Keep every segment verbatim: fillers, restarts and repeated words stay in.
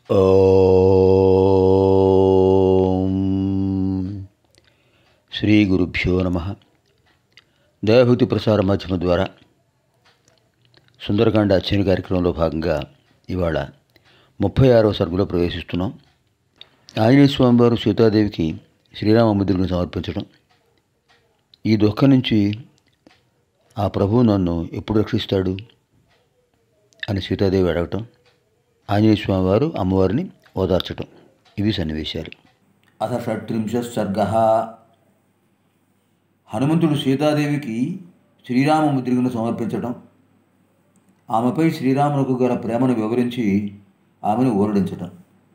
ఓం శ్రీ గురుభ్యో నమః. దైవభక్తి ప్రసార మాధ్యమం ద్వారా సుందరకాండ అధ్యయన కార్యక్రమంలో భాగంగా ఇవాళ ముప్పై ఆరవ సర్గలో ప్రవేశిస్తున్నాం. ఆంజనేయ స్వామి వారు సీతాదేవికి శ్రీరామముద్రను సమర్పించడం, ఈ దుఃఖం నుంచి ఆ ప్రభువు నన్ను ఎప్పుడు రక్షిస్తాడు అని సీతాదేవి అడగటం, ఆంజనేయ స్వామి వారు అమ్మవారిని ఓదార్చటం, ఇవి సన్నివేశాలు. అథ షట్త్రింశత్ సర్గః. హనుమంతుడు సీతాదేవికి శ్రీరామముద్రికను సమర్పించటం, ఆమెపై శ్రీరాములకు గల ప్రేమను వివరించి ఆమెను ఊరడించటం.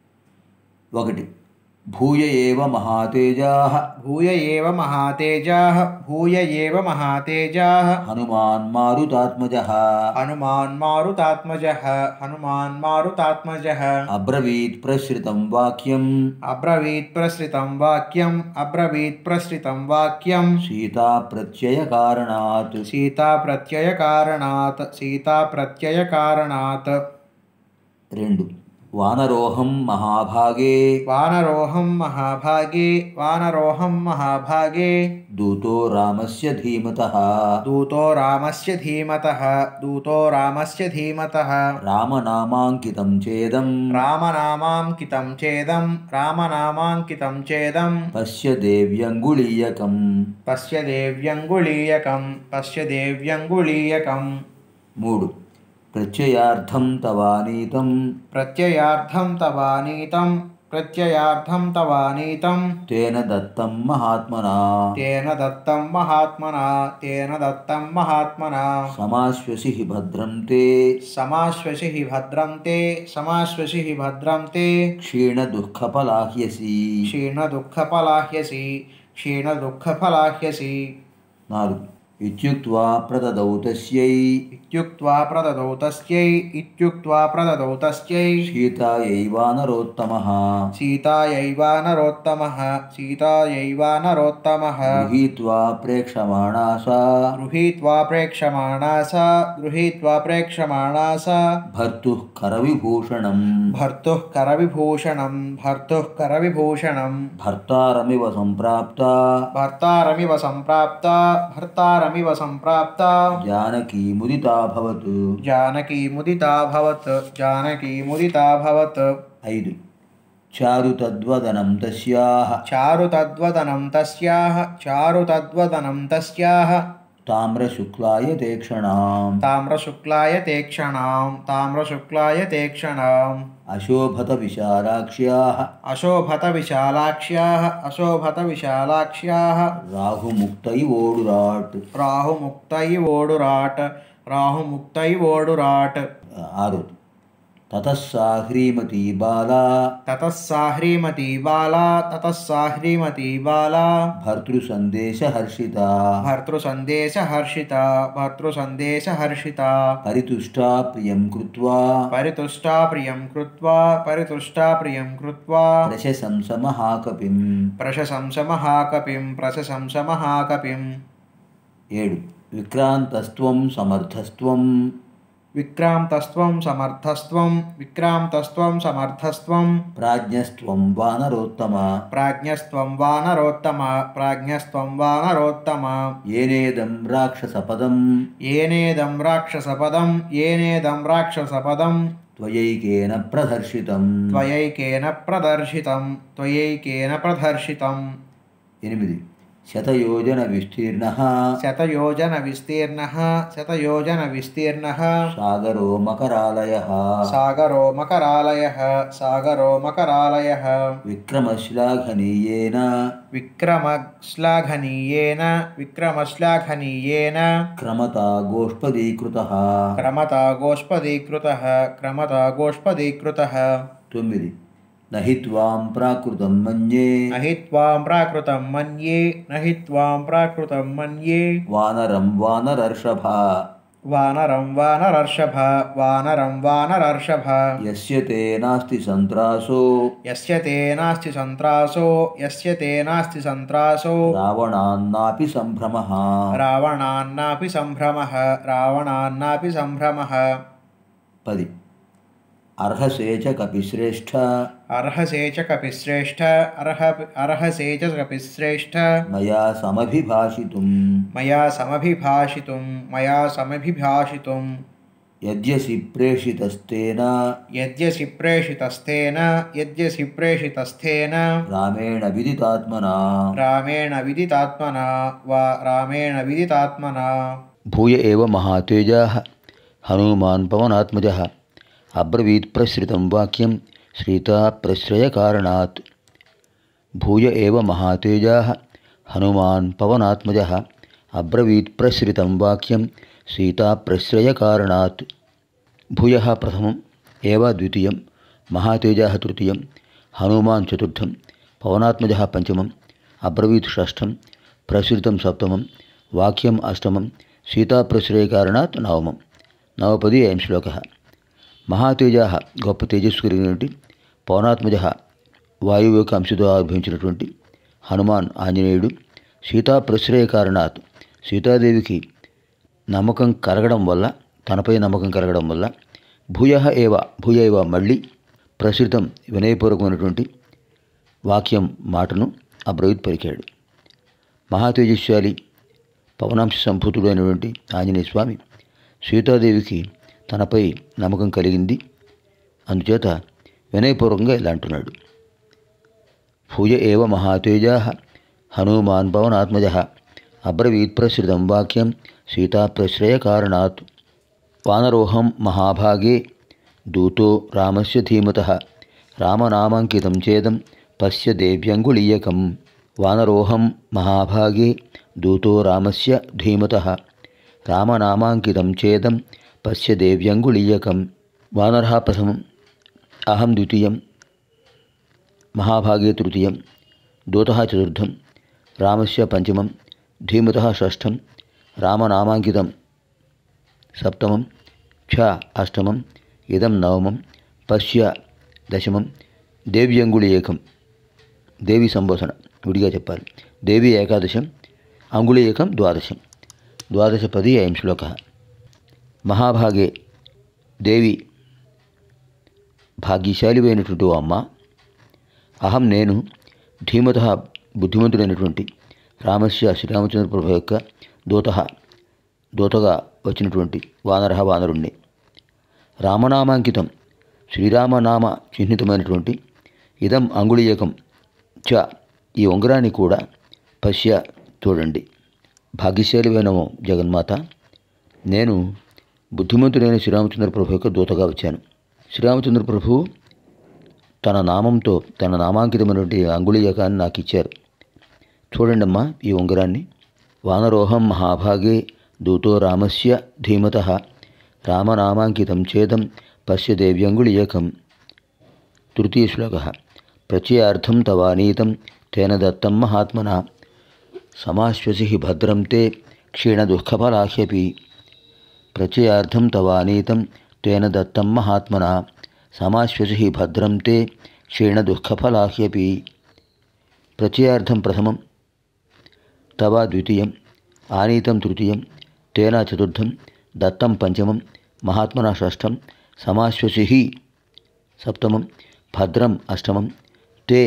ఒకటి, భూయ ఏవ మహాతేజాః భూయ ఏవ మహాతేజాః భూయ ఏవ మహాతేజాః హనుమాన్ మారుతాత్మజః హనుమాన్ మారుతాత్మజః హనుమాన్ మారుతాత్మజః అబ్రవీత్ ప్రసృతం వాక్యం అబ్రవీత్ ప్రసృతం వాక్యం అబ్రవీత్ ప్రసృతం వాక్యం సీతా ప్రత్యయ కారణాత్ సీతా ప్రత్యయ కారణాత్ సీతా ప్రత్యయ కారణాత్ రెండు, వానరోహం మహాభాగే వానరోహం మహాభాగే వానరోహం మహాభాగే దూతో రామస్య ధీమతః దూతో రామస్య ధీమతః దూతో రామస్య ధీమతః రామనామాంకితం చేదం రామనామాంకితం చేదం రామనామాంకితం చేదం పశ్య దేవ్యంగుళీయకం పశ్య దేవ్యంగుళీయకం పశ్య దేవ్యంగుళీయకం మూడు, ప్రత్యయార్థం తవానీతం ప్రత్యయార్థం తవానీతం ప్రత్యయార్థం తవానీతం తేన దత్తం మహాత్మనా తేన దత్తం మహాత్మనా తేన దత్తం మహాత్మనా సమాశ్వసి భద్రం తే సమాశ్వసి భద్రం తే సమాశ్వసి భద్రం తే క్షీణ దుఃఖఫలాహ్యసి క్షీణ దుఃఖఫలాహ్యసి క్షీణ దుఃఖఫలాహ్యసి నాలుగు, ఇత్యుక్త్వా ప్రదదౌ తస్యై ఇత్యుక్త్వా ప్రదదౌ తస్యై ఇత్యుక్త్వా ప్రదదౌ తస్యై సీతాయైవానరోత్తమః సీతాయైవానరోత్తమః సీతాయైవానరోత్తమః గృహీత్వా ప్రేక్షమాణా సా గృహీత్వా ప్రేక్షమాణా సా గృహీత్వా ప్రేక్షమాణా సా భర్తుః కరవిభూషణం భర్తుః కరవిభూషణం భర్తుః కరవిభూషణం భర్తారమివ సంప్రాప్త భర్తారమివ సంప్రాప్త భర్తారమివ సంప్రాప్త జానకీ ముదితాభవత్ జానకీ ముదితాభవత్ జానకీ ముదితాభవత్ ఐదు, చారు తద్వదనం తస్యాః చారు తద్వదనం తస్యాః చారు తద్వదనం తస్యాః తామ్రశుక్లాయ తేక్షణాం తామ్రశుక్లాయ తేక్షణాం తామ్రశుక్లాయ తేక్షణాం అశోభత విశాలాక్ష్యాః అశోభత విశాలాక్ష్యాః అశోభత విశాలాక్ష్యాః రాహుముక్తైవోడురాట్ రాహుముక్తైవోడురాట్ రాహుముక్తైవోడురాట్ ఆరు, తతః సా హ్రీమతీ బాలా తతః సా హ్రీమతీ బాలా తతః సా హ్రీమతీ బాలా భర్తృసందేశహర్షిత భర్తృసందేశహర్షిత భర్తృసందేశహర్షిత పరితుష్టా ప్రియం కృత్వా పరితుష్టా ప్రియం కృత్వా పరితుష్టా ప్రియం కృత్వా ప్రశంస మహాకపిం ప్రశంస మహాకపిం ప్రశంస మహాకపిం ఏడు, విక్రాంతస్త్వం సమర్థస్త్వం విక్రాంతస్త్వం సమర్థస్త్వం విక్రాంతస్త్వం సమర్థస్త్వం ప్రాజ్ఞస్త్వం వానరోత్తమ ప్రాజ్ఞస్త్వం వానరోత్తమ ప్రాజ్ఞస్త్వం వానరోత్తమ ఏనేదం రాక్షసపదం ఏనేదం రాక్షసపదం ఏనేదం రాక్షసపదం త్వయైకేన ప్రదర్శితం త్వయైకేన ప్రదర్శితం త్వయైకేన ప్రదర్శితం ఎనిమిది, శతయోజన విస్తీర్ణః శతయోజన విస్తీర్ణః శతయోజన విస్తీర్ణః సాగరో మకరాలయః సాగరో మకరాలయః సాగరో మకరాలయః విక్రమశ్లాఘనీయేన విక్రమశ్లాఘనీయేన విక్రమశ్లాఘనీయేన క్రమతా గోష్పదీకృతః క్రమతా గోష్పదీకృతః క్రమతా గోష్పదీకృతః తొమ్మిది, నహి త్వాం ప్రాకృతం మన్యే నహి త్వాం ప్రాకృతం మన్యే నహి త్వాం ప్రాకృతం మన్యే వానరం వానరర్షభ వానరం వానరర్షభ వానరం వానరర్షభ యస్య తే నాస్తి సంత్రాసో యస్య తే నాస్తి సంత్రాసో యస్య తే నాస్తి సంత్రాసో రావణాన్నాపి సంభ్రమః రావణాన్నాపి సంభ్రమః రావణాన్నాపి సంభ్రమః పది అర్హసే చ కపిశ్రేష్ఠ అర్హసే చ కపిశ్రేష్ఠ అర్హ అర్హసే చ కపిశ్రేష్ఠ మయా సమభిభాషితుం మయా సమభిభాషితుం మయా సమభిభాషితుం యద్యసి ప్రేషితస్తేన యద్యసి ప్రేషితస్తేన యద్యసి ప్రేషితస్థేన రామేణ విదితాత్మనా రామేణ విదితాత్మనా వా రామేణ విదితాత్మనా భూయ ఏవ మహాతేజాః హనుమాన్ పవనాత్మజः అబ్రవీత్ ప్రసృతం వాక్యం శ్రీతాప్రశ్రయకారణాత్. భూయ ఏవ మహాతేజాః హనుమాన్ పవనాత్మజः అబ్రవీత్ ప్రసృతం వాక్యం సీతాప్రశ్రయకారణాత్. భూయః ప్రథమం, ఏవ ద్వితీయం, మహాతేజాః తృతీయం, హనుమాన్ చతుర్థం, పవనాత్మజः పంచమం, అబ్రవీత్ షష్ఠం, ప్రసృతం సప్తమం, వాక్యం అష్టమం, సీతాప్రశ్రయకారణాత్ నవమం. నవపది అయం శ్లోకः. మహాతేజాః గొప్ప తేజస్సు కలిగినటువంటి, పవనాత్మజः వాయువు యొక్క అంశతో ఆవిర్భవించినటువంటి హనుమాన్ ఆంజనేయుడు, సీతాప్రశ్రయకారణాత్ సీతాదేవికి నమ్మకం కలగడం వల్ల, తనపై నమ్మకం కలగడం వల్ల, భూయ ఏవ భూయ ఏవ మళ్ళీ, ప్రసృతం వినయపూర్వకమైనటువంటి వాక్యం మాటను అబ్రవీత్ పలికాడు. మహాతేజస్శాలి పవనాంశ సంభూతుడు అయినటువంటి ఆంజనేయ స్వామి సీతాదేవికి తనపై నమ్మకం కలిగింది. అందుచేత వినయపూర్వకంగా ఇలా అంటున్నాడు. భూయ ఏవ మహాతేజాః హనుమాన్ పవనాత్మజः అబ్రవీత్ ప్రసృతం వాక్యం సీతాప్రశ్రయకారణాత్. వానరోహం మహాభాగే దూతో రామస్య ధీమతః రామనామాంకితం చేదం పశ్య దేవ్యంగుళీయకం. వానరోహం మహాభాగే దూతో రామస్య ధీమతః రామనామాంకితం చేదం పశ్య దేవ్యంగుళీయకం. వానరः ప్రథమం, అహం ద్వితీయం, మహాభాగే తృతీయం, దూతः చతుర్థం, రామస్య పంచమం, ధీమతः షష్ఠం, రామనామాంకితం సప్తమం, ఛ అష్టమం, ఇదం నవమం, పశ్య దశమం, దేవ్యంగుళీయకం. దేవి సంబోధన విడిగా చెప్పాలి. దేవి ఏకాదశం, అంగుళీయకం ద్వాదశం. ద్వాదశపది అయం శ్లోకः. మహాభాగే దేవి భాగ్యశాలివైనటువంటి ఓ అమ్మ, అహం నేను, ధీమతః బుద్ధిమంతుడైనటువంటి, రామస్య శ్రీరామచంద్ర ప్రభు యొక్క దూత దూతగా వచ్చినటువంటి వానర వానరుణ్ణి, రామనామాంకితం శ్రీరామనామ చిహ్నితమైనటువంటి, ఇదం అంగుళీయకం చ ఈ ఉంగరాన్ని కూడా పశ్య చూడండి. భాగ్యశాలివైన జగన్మాత, నేను బుద్ధిమంతుడైన శ్రీరామచంద్ర ప్రభు యొక్క దూతగా వచ్చాను. శ్రీరామచంద్ర ప్రభు తన నామంతో, తన నామాంకితమైనటువంటి అంగుళీయకాన్ని నాకు ఇచ్చారు. చూడండి అమ్మా ఈ ఉంగరాన్ని. వానరోహం మహాభాగే దూతో రామస్య ధీమతః రామనామాంకితం చేదం పశ్య దేవ్యంగుళీయకం. తృతీయ శ్లోకः. ప్రత్యయార్థం తవానీతం తేన దత్తం మహాత్మనా సమాశ్వసి భద్రం తే క్షీణదుఃఖఫలాహ్యపి. ప్రత్యయార్థం తవానీతం తేన దత్తం మహాత్మనా సమాశ్వసి భద్రం తే క్షీణదుఃఖఫలాహ్యపి. ప్రత్యయార్థం ప్రథమం, తవ ద్వితీయం, ఆనీతం తృతీయం, తేన చతుర్థం, దత్తం పంచమం, మహాత్మనా షష్ఠం, సమాశ్వసి సప్తమం, భద్రం అష్టమం, తే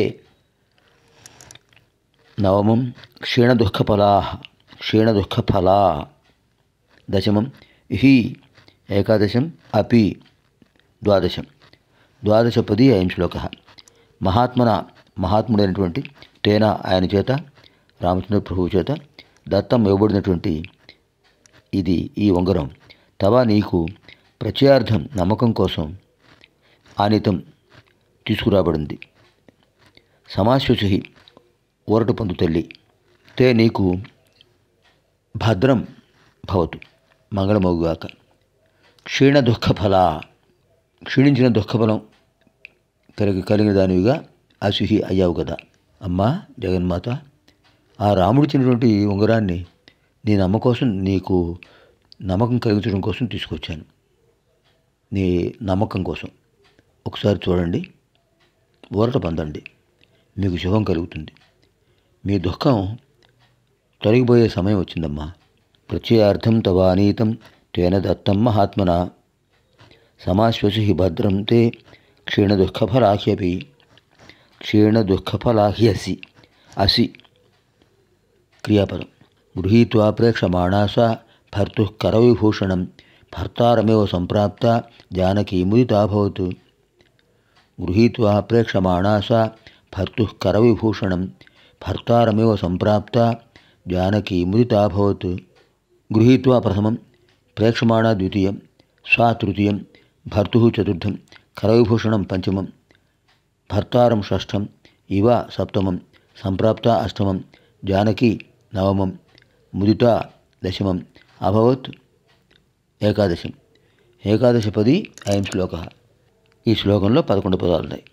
నవమం, క్షీణదుఃఖఫలా క్షీణదుఃఖఫలా దశమం, హి ఏకాదశం, అపి ద్వాదశం. ద్వాదశపది అయం శ్లోకः. మహాత్మన మహాత్ముడైనటువంటి, తేన ఆయన చేత, రామచంద్ర ప్రభువు చేత, దత్తం ఇవ్వబడినటువంటి ఇది ఈ ఉంగరం, తవ నీకు ప్రత్యయార్థం నమ్మకం కోసం ఆనీతం తీసుకురాబడింది. సమాశ్వసి ఊరట పొందు తల్లి, తే నీకు భద్రం భవతు మంగళమగుగాక. క్షీణ దుఃఖఫల క్షీణించిన దుఃఖఫలం కలిగి కలిగిన దానివిగా అసుహి అయ్యావు కదా అమ్మా జగన్మాత. ఆ రాముడు ఇచ్చినటువంటి ఉంగరాన్ని నీ నమ్మ కోసం, నీకు నమ్మకం కలిగించడం కోసం తీసుకొచ్చాను. నీ నమ్మకం కోసం ఒకసారి చూడండి, ఊరట పొందండి, మీకు శుభం కలుగుతుంది. మీ దుఃఖం తొలగిపోయే సమయం వచ్చిందమ్మా. ప్రత్యయార్థం తవ అనీతం తేన దత్తం మహాత్మన సమాశ్వసి హి భద్రం తే క్షీణదుఃఖఫలాహ్యపి క్షీణదుఃఖఫలాహ్యసి అసి క్రియాపదం. గృహీత్వా ప్రేక్షమాణా సా భర్తుః కరవిభూషణం భర్తారమేవ సంప్రాప్త జానకీ ముదితాభవత్. గృహీత్వా ప్రేక్షమాణా సా భర్తుః కరవిభూషణం భర్తారమేవ సంప్రాప్త జానకీ ముదితాభవత్. గృహీత్వా ప్రథమం, ప్రేక్షమాణా ద్వితీయం, సా తృతీయం, భర్తుః చతుర్థం, కరవిభూషణం పంచమం, భర్తారం షష్ఠం, ఇవ సప్తమం, సంప్రాప్త అష్టమం, జానకి నవమం, ముదిత దశమం, అభవత్ ఏకాదశం. ఏకాదశపది అయం శ్లోక. ఈ శ్లోకంలో పదకొండు పదాలు ఉన్నాయి.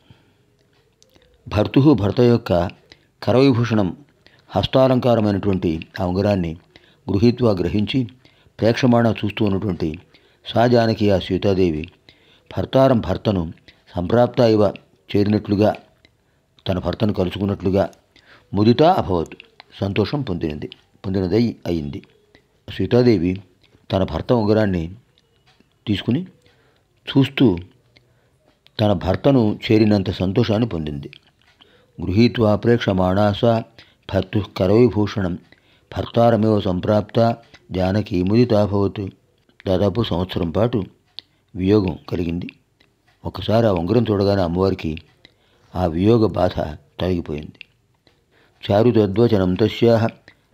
భర్తుః భర్త యొక్క కరవిభూషణం హస్తాలంకారమైనటువంటి ఆ ఉంగరాన్ని గృహీత్వా గ్రహించి ప్రేక్షమాణ చూస్తూ ఉన్నటువంటి సా జానకి ఆ సీతాదేవి భర్తారం భర్తను సంప్రాప్త ఇవ చేరినట్లుగా తన భర్తను కలుసుకున్నట్లుగా ముదిత అభవత్ సంతోషం పొందినది పొందినదై అయింది. సీతాదేవి తన భర్త ఉంగరాన్ని తీసుకుని చూస్తూ తన భర్తను చేరినంత సంతోషాన్ని పొందింది. గృహీత్వా ప్రేక్షమాణా సా భర్తుః కరవిభూషణం భర్తారమేవ సంప్రాప్త జానకీ ముదితాభవత్. దాదాపు సంవత్సరం పాటు వియోగం కలిగింది. ఒకసారి ఆ ఉంగరం చూడగానే అమ్మవారికి ఆ వియోగ బాధ తొలగిపోయింది. చారు తద్వచనం తస్యాః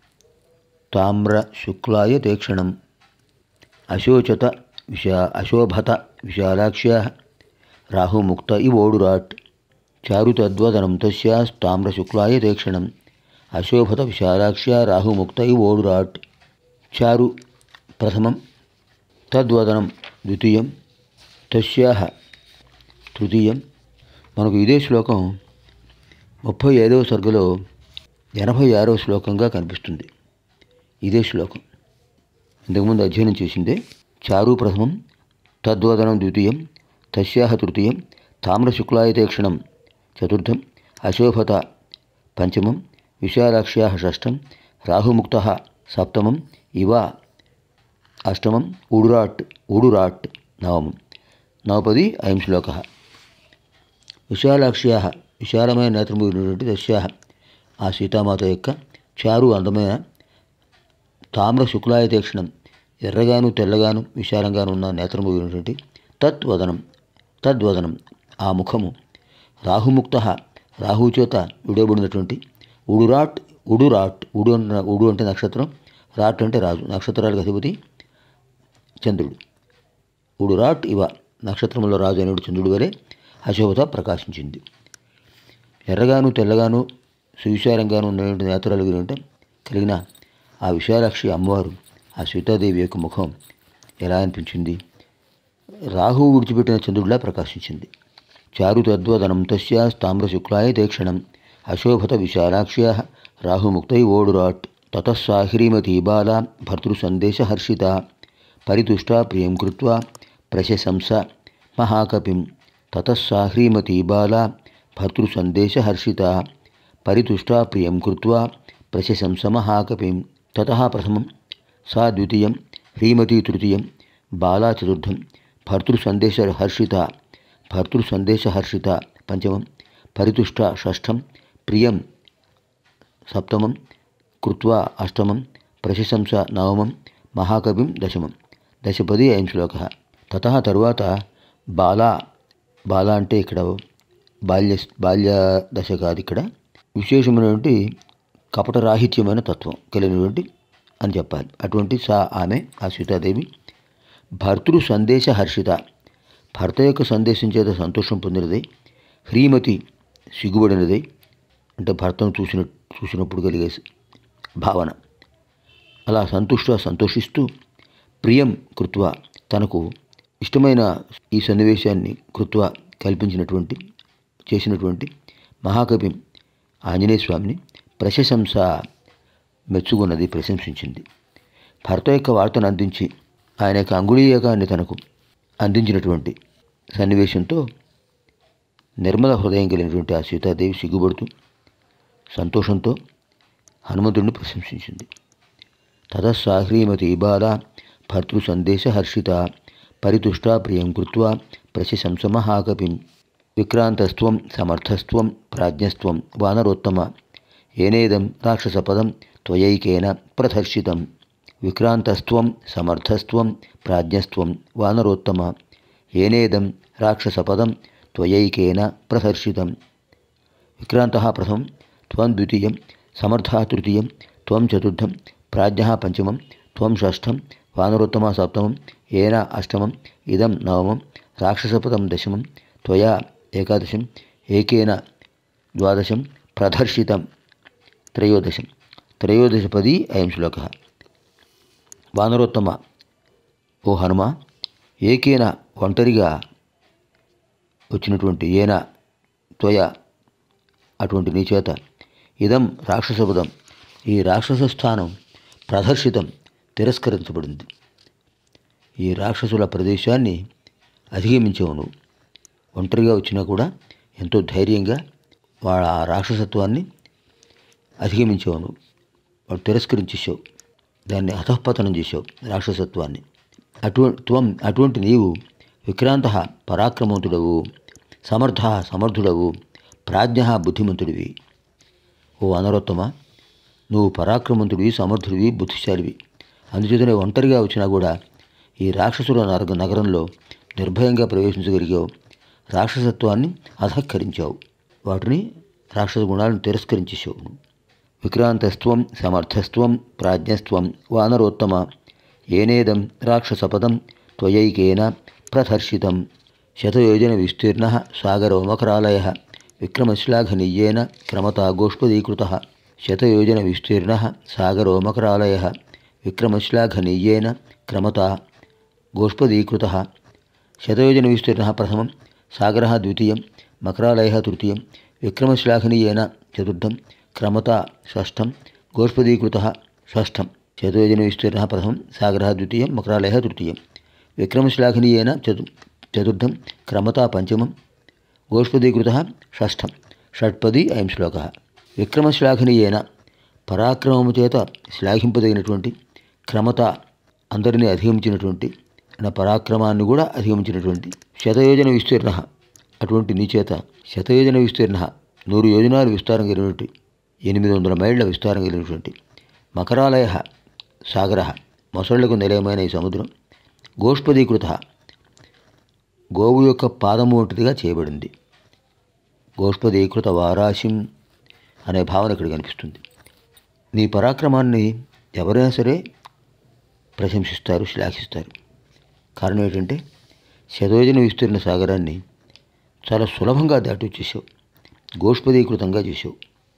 తామ్ర శుక్లాయ తేక్షణం అశోచత విశా అశోభత విశాలాక్ష్యాః రాహుముక్త ఇవోడురాట్. చారు తద్వదనం తస్యాః తామ్ర శుక్లాయ తేక్షణం అశోభత విశాలాక్ష్యా రాహుముక్త ఇవోడురాట్. చారు ప్రథమం, తద్వదనం ద్వితీయం, తస్యాః తృతీయం. మనకు ఇదే శ్లోకం ముప్పై ఐదవ సర్గలో ఎనభై ఆరవ శ్లోకంగా కనిపిస్తుంది. ఇదే శ్లోకం ఇంతకుముందు అధ్యయనం చేసిందే. చారు ప్రథమం, తద్వదనం ద్వితీయం, తస్యాః తృతీయం, తామ్రశుక్లాయతే క్షణం చతుర్థం, అశోభత పంచమం, విశాలాక్ష్యాః షష్ఠం, రాహుముక్తః సప్తమం, ఇవ అష్టమం, ఉడురాట్ ఉడురాట్ నవమం. నవపది అయం శ్లోక. విశాలాక్ష్యాః విశాలమైన నేత్రము ఉన్నటువంటి తస్యాః ఆ సీతామాత యొక్క చారు అందమైన తామ్ర శుక్లాయతే క్షణం ఎర్రగాను తెల్లగాను విశాలంగాను ఉన్న నేత్రము ఉన్నటువంటి తద్వదనం తద్వదనం ఆ ముఖము, రాహుముక్త రాహు చేత విడవబడినటువంటి, ఉడురాట్ ఉడురాట్ ఉడు అంటే ఉడు అంటే నక్షత్రం, రాట్ అంటే రాజు, నక్షత్రాలకు అధిపతి చంద్రుడు. ఉడురాట్ ఇవ నక్షత్రంలో రాజు అనేడు చంద్రుడి వలె అశోభత ప్రకాశించింది. ఎర్రగాను తెల్లగాను సువిశాలంగాను ఉన్నటువంటి నేత్రాలు కలిగిన కలిగిన ఆ విశాలాక్షి అమ్మవారు ఆ సీతాదేవి యొక్క ముఖం ఎలా అనిపించింది? రాహువు విడిచిపెట్టిన చంద్రుడిలా ప్రకాశించింది. చారు తద్వదనం తస్యాః తామ్రశుక్లాయ తేక్షణం అశోభత విశాలాక్ష్యాః రాహుముక్తై ఓడురాట్. తతః సా హ్రీమతీ బాలా భర్తృసందేశహర్షిత పరితుష్టా ప్రియం కృత్వా ప్రశశంస మహాకపిం. తతః సా హ్రీమతీ బాలా భర్తృసందేశహర్షిత పరితుష్టా ప్రియం కృత్వా ప్రశశంస మహాకపిం. తతః ప్రథమం, సా ద్వితీయం, హ్రీమతీ తృతీయం, బాలా చతుర్థం, భర్తృసందేశహర్షిత భర్తృసందేశహర్షిత పంచమం, పరితుష్ట షష్ఠం, ప్రియం సప్తమం, కృత్వా అష్టమం, ప్రశశంస నవమం, మహాకవిం దశమం. దశపది అయం శ్లోక. తతః తరువాత బాలా బాల అంటే ఇక్కడ బాల్య బాల్య దశ కాదు, ఇక్కడ విశేషమైనటువంటి కపటరాహిత్యమైన తత్వం కలిగినటువంటి అని చెప్పాలి. అటువంటి సా ఆమె ఆ సీతాదేవి భర్తృ సందేశ హర్షిత, భర్త యొక్క సందేశం చేత సంతోషం పొందినదై, హ్రీమతి సిగ్గుబడినదై అంటే భర్తను చూసిన చూసినప్పుడు కలిగే భావన, అలా సంతుష్ట సంతోషిస్తూ, ప్రియం కృత్వా తనకు ఇష్టమైన ఈ సన్నివేశాన్ని కృత్వా కల్పించినటువంటి చేసినటువంటి మహాకవి ఆంజనేయ స్వామిని ప్రశంస మెచ్చుకున్నది, ప్రశంసించింది. భర్త యొక్క వార్తను అందించి ఆయన యొక్క అంగుళీయకాన్ని తనకు అందించినటువంటి సన్నివేశంతో నిర్మల హృదయం కలిగినటువంటి ఆ సీతాదేవి సిగ్గుపడుతూ సంతోషంతో హనుమంతుడిని ప్రశంసించింది. తతః సా హ్రీమతీ బాలా భర్తృ సందేశ హర్షిత పరితుష్టా ప్రియం కృత్వా ప్రశంసమః కపిం విక్రాంతస్త్వం సమర్థస్త్వం ప్రాజ్ఞస్త్వం వానరోత్తమ ఏనేదం రాక్షసపదం త్వయైకేన ప్రదర్శితం విక్రాంతస్త్వం సమర్థస్త్వం ప్రాజ్ఞస్త్వం వానరోత్తమ ఏనేదం రాక్షసపదం త్వయైకేన ప్రదర్శితం విక్రాంతః ప్రథమం త్వం ద్వితీయం సమర్థः తృతీయం త్వం చతుర్థం ప్రాజ్ఞः పంచమం త్వం షష్ఠం వానరోత్తమ సప్తమం ఏన అష్టమం ఇదం నవమం రాక్షసపదం దశమం త్వయా ఏకాదశం ఏకేన ద్వాదశం ప్రదర్శితం త్రయోదశం త్రయోదశపది అయం శ్లోకः వానరోత్తమ ఓ హనుమ ఏకేన ఒంటరిగా వచ్చినటువంటి ఏన త్వయ అటువంటి నీ చేత ఇదం రాక్షసపదం ఈ రాక్షస స్థానం ప్రదర్శితం తిరస్కరించబడింది. ఈ రాక్షసుల ప్రదేశాన్ని అధిగమించావు నువ్వు. ఒంటరిగా వచ్చినా కూడా ఎంతో ధైర్యంగా వాళ్ళ ఆ రాక్షసత్వాన్ని అధిగమించావు నువ్వు. వాడు తిరస్కరించేసావు, దాన్ని అధఃపతనం చేసావు రాక్షసత్వాన్ని. అటువంటి త్వం అటువంటి నీవు విక్రాంత పరాక్రమవంతుడవు, సమర్థ సమర్థుడవు, ప్రాజ్ఞ బుద్ధిమంతుడివి. ఓ అనరోత్తమ, నువ్వు పరాక్రమవంతుడివి, సమర్థుడివి, బుద్ధిశాలివి. అందుచేతనే ఒంటరిగా వచ్చినా కూడా ఈ రాక్షసుల నరక నగరంలో నిర్భయంగా ప్రవేశించగలిగావు. రాక్షసత్వాన్ని అధఃకరించావు, వాటిని రాక్షస గుణాలను తిరస్కరించేసావు. విక్రాంతస్త్వం సమర్థస్త్వం ప్రాజ్ఞస్త్వం వానరోత్తమ ఏనేదం రాక్షసపదం త్వయైకేన ప్రదర్శితం శతయోజన విస్తీర్ణ సాగరోమకరాలయ విక్రమశ్లాఘనీయేన క్రమతా గోష్పదీకృత శతయోజన విస్తీర్ణ సాగరోమకరాలయ విక్రమశ్లాఘనీయేన క్రమతా గోష్పదీకృత శతయోజన విస్తీర్ణ ప్రథమం సాగరः ద్వితీయం మకరాలయः తృతీయం విక్రమశ్లాఘనీయేన చతుర్థం క్రమతా షష్ఠం గోష్పదీకృతः షష్ఠం శతయోజన విస్తీర్ణ ప్రథమం సాగరः ద్వితీయం మకరాలయः తృతీయం విక్రమశ్లాఘనీయేన చతు చతుర్థం క్రమతా పంచమం గోష్పదీకృతः షష్ఠం షట్పది అయం శ్లోకः విక్రమశ్లాఘనీయేన పరాక్రమము చేత శ్లాఘింపదగినటువంటి క్రమత అందరినీ అధిగమించినటువంటి నా పరాక్రమాన్ని కూడా అధిగమించినటువంటి శతయోజన విస్తీర్ణ అటువంటి నీ చేత శతయోజన విస్తీర్ణ నూరు యోజనాలు విస్తారం కలిగినటువంటి ఎనిమిది వందల మైళ్ళ విస్తారం కలిగినటువంటి మకరాలయ సాగర మొసళ్లకు నిలయమైన ఈ సముద్రం గోష్పదీకృత గోవు యొక్క పాదము వంటిదిగా చేయబడింది. గోష్పదీకృత వారాశిం అనే భావన ఇక్కడ కనిపిస్తుంది. నీ పరాక్రమాన్ని ఎవరైనా సరే ప్రశంసిస్తారు, శ్లాఘిస్తారు. కారణం ఏంటంటే శతయోజన విస్తీర్ణ సాగరాన్ని చాలా సులభంగా దాటి వచ్చేసావు, గోష్పదీకృతంగా చేసావు,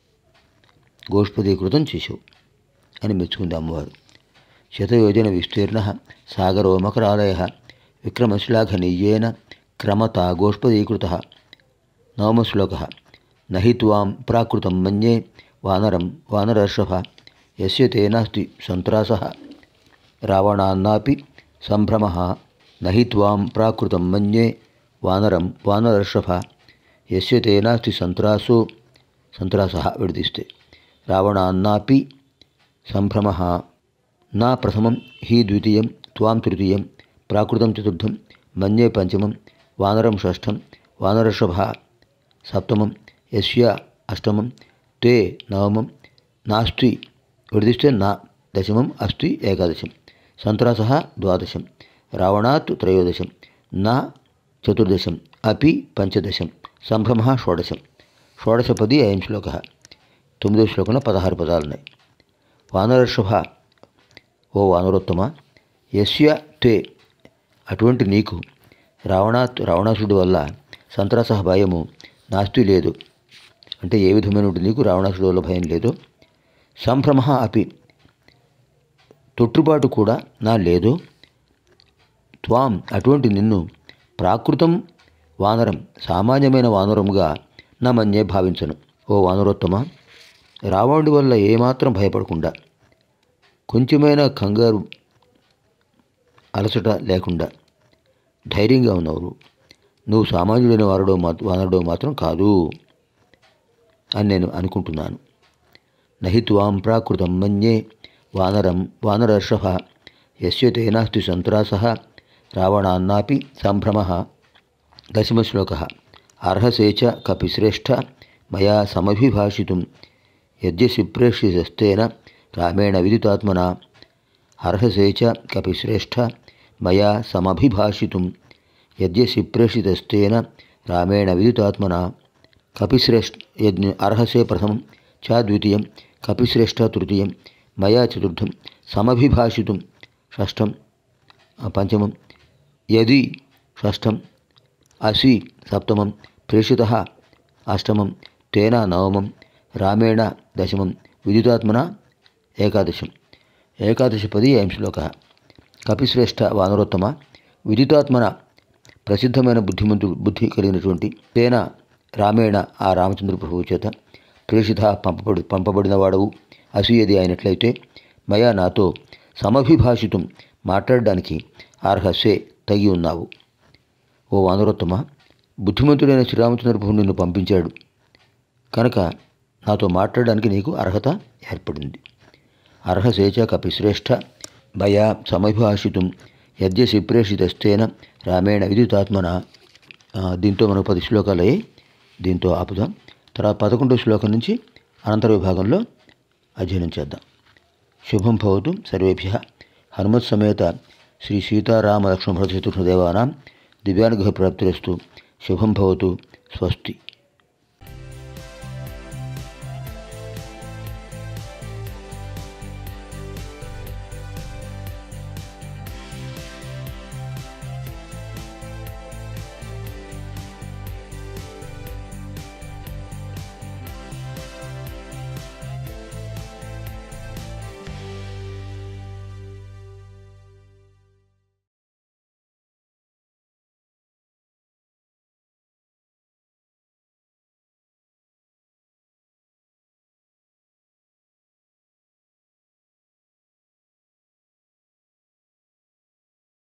గోష్పదీకృతం చేసావు అని మెచ్చుకుంది అమ్మవారు. శతయోజన విస్తీర్ణ సాగరో మకరాలయ విక్రమశ్లాఘనీయేన క్రమతా గోష్పదీకృత నవమశ్లోక నహి త్వాం ప్రాకృతం మన్యే వానరం వానరర్షభ యస్య తేనాస్తి సంత్రాసః రావణాన్నాపి సంభ్రమః నహి త్వాం ప్రాకృతం మన్యే వానరం వానరర్షభ యస్య తేనాస్తి సంత్రాసో సంత్రాసః విడదీస్తే రావణాన్నాపి సంభ్రమః నా ప్రథమం హి ద్వితీయం త్వాం తృతీయం ప్రాకృతం చతుర్థం మన్యే పంచమం వానరం షష్ఠం వానరర్షభ సప్తమం యస్య అష్టమం తే నవమం నాస్తి విడదీస్తే నా దశమం అస్తి ఏకాదశం సంత్రాసః ద్వాదశం రావణాత్ త్రయోదశం నా చతుర్దశం అపి పంచదశం సంభ్రమః షోడశం షోడశపది అయం శ్లోకः. తొమ్మిదో శ్లోకంలో పదహారు పదాలు ఉన్నాయి. వానరర్షభ ఓ వానరోత్తమ యస్య తే అటువంటి నీకు రావణాత్ రావణాసుడి వల్ల సంత్రాస భయము నాస్తి లేదు, అంటే ఏ విధమైన నీకు రావణాసుడి వల్ల భయం లేదు. సంభ్రమ అపి తొట్టుబాటు కూడా నా లేదు. త్వాం అటువంటి నిన్ను ప్రాకృతం వానరం సామాన్యమైన వానరముగా నా మన్యే భావించను. ఓ వానరోత్తమ, రావణుడి వల్ల ఏమాత్రం భయపడకుండా, కొంచెమైనా కంగారు అలసట లేకుండా ధైర్యంగా ఉన్నావు. నువ్వు సామాన్యుడైన వారుడో వానరుడో మాత్రం కాదు అని నేను అనుకుంటున్నాను. నహి త్వాం ప్రాకృతం మన్యే వానరం వానరర్షభ యస్య తేనాస్తి సంత్రాసః రావణాన్నాపి సంభ్రమः. దశమశ్లోకः. అర్హసే చ కపిశ్రేష్ఠ మయా సమభిభాషితుం యద్యసి ప్రేష్యస్తేన రామేణ విదితాత్మనా. అర్హసే చ కపిశ్రేష్ఠ మయా సమభిభాషితుం యద్యసి ప్రేషితస్తేన రామేణ విదితాత్మనా. కపిశ్రేష్ఠ యజ్ఞ అర్హసే ప్రథమం, చ ద్వితీయం, కపిశ్రేష్ఠ తృతీయం, మయా చతుర్థం, సమభిభాషితుం షష్ఠం పంచమం, యది షష్ఠం, అసి సప్తమం, ప్రేషితః అష్టమం, తేన నవమం, రామేణ దశమం, విదితాత్మన ఏకాదశం. ఏకాదశపది అయం శ్లోకः. కపిశ్రేష్ఠ వానరోత్తమ, విదితాత్మన ప్రసిద్ధమైన బుద్ధిమంతుడు బుద్ధి కలిగినటువంటి, తేన రామేణ ఆ రామచంద్ర ప్రభువు చేత, ప్రేషిత పంపబడి పంపబడిన వాడవు, అసూయది అయినట్లయితే, మయా నాతో సమభిభాషితం మాట్లాడడానికి అర్హసే తగి ఉన్నావు. ఓ వానరోత్తమ, బుద్ధిమంతుడైన శ్రీరామచంద్ర ప్రభువు నిన్ను పంపించాడు కనుక నాతో మాట్లాడడానికి నీకు అర్హత ఏర్పడింది. అర్హసేచ కపిశ్రేష్ఠ మయా సమభిభాషితుం యద్యసి ప్రేషితస్తేన రామేణ విదితాత్మన. దీంతో మనకు పది శ్లోకాలు అయ్యాయి. దీంతో ఆపుదాం. తర్వాత పదకొండో శ్లోకం నుంచి అనంతర విభాగంలో అధ్యయనం చేద్దాం. శుభం భవతు సర్వేభ్యః. హనుమత్ సమేత శ్రీ సీతారామ లక్ష్మణ భరత శత్రుఘ్న దేవానాం దివ్యానుగ్రహ ప్రాప్తిరస్తు. శుభం భవతు. స్వస్తి.